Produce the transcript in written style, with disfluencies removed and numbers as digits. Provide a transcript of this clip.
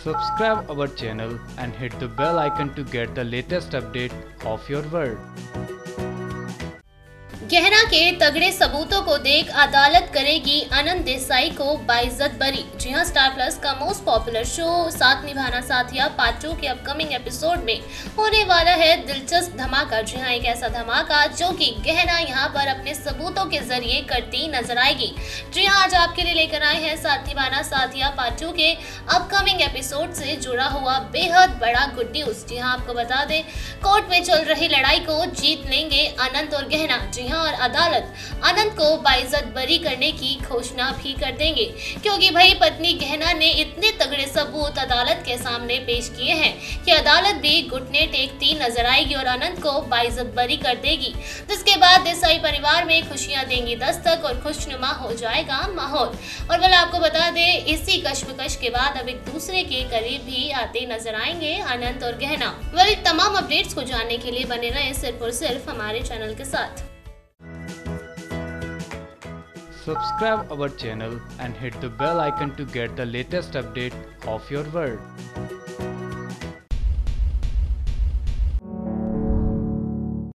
Subscribe our channel and hit the bell icon to get the latest update of your world. गहना के तगड़े सबूतों को देख अदालत करेगी अनंत देसाई को बाइज्जत बरी। जी हां, स्टार प्लस का most popular show Saath Nibhana साथिया पार्ट 2 के अपकमिंग एपिसोड में होने वाला है दिलचस्प धमाका। जी हां, एक ऐसा धमाका जो कि गहना यहां पर अपने सबूतों के जरिए करती नजर आएगी। जी हां, आज आपके लिए लेकर आए हैं साथ निभाना साथिया पार्ट 2 के अपकमिंग एपिसोड से जुड़ा हुआ बेहद बड़ा गुड न्यूज। जी हां, आपको बता दें, कोर्ट में चल रही लड़ाई को जीत लेंगे अनंत और गहना। जी हां, और अदालत अनंत को बाइज्जत बरी करने की घोषणा भी कर देंगे, क्योंकि भाई पत्नी गहना ने इतने तगड़े सबूत अदालत के सामने पेश किए हैं कि अदालत भी घुटने टेकती नजर आएगी और अनंत को बाइज्जत बरी कर देगी। जिसके बाद देसाई परिवार में खुशियां देंगी दस्तक और खुशनुमा हो जाएगा माहौल। और वाला आपको बता दें, इसी कश्मकश के बाद अब एक दूसरे के करीब भी आते नजर आएंगे अनंत और गहना। वाले तमाम अपडेट्स को जानने के लिए बने रहे सिर्फ और सिर्फ हमारे चैनल के साथ। Subscribe our channel and hit the bell icon to get the latest update of your world.